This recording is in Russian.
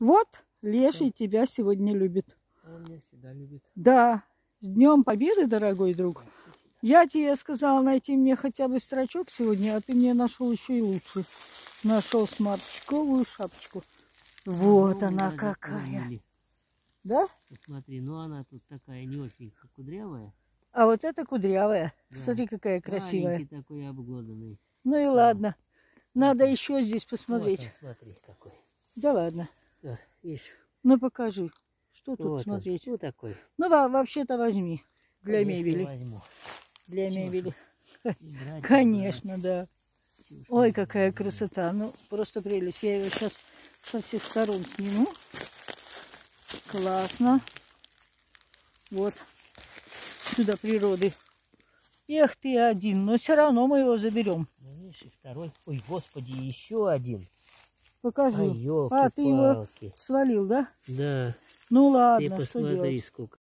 Вот, Леший тебя сегодня любит. Он меня всегда любит. Да, с Днем Победы, дорогой друг. Я тебе сказала найти мне хотя бы строчок сегодня, а ты мне нашел еще и лучше. Нашел сморчковую шапочку. Вот Ну, она мы какая. запомнили. Да? Посмотри, ну она тут такая не очень кудрявая. А вот это кудрявая. Да. Смотри, какая красивая. Маленький такой обглоданный. Ну и ладно. Надо еще здесь посмотреть. Вот он, смотри какой. Да ладно. Да, видишь? Ну покажи. Что тут Вот смотреть? Он, вот такой. Ну вообще-то возьми. Для Конечно, мебели. возьму. Для Чего мебели. Брать, Конечно, да. Чего ж Ой, не какая брать. красота. Ну, просто прелесть. Я его сейчас со всех сторон сниму. Классно. Вот. Сюда природы. Эх ты один. Но все равно мы его заберем. Ну, видишь, и второй. Ой, господи, еще один. Покажи. Ай, А, ты его ёлки-палки. свалил, да? Да. Ну Ты ладно, что посмотри, делать? сколько.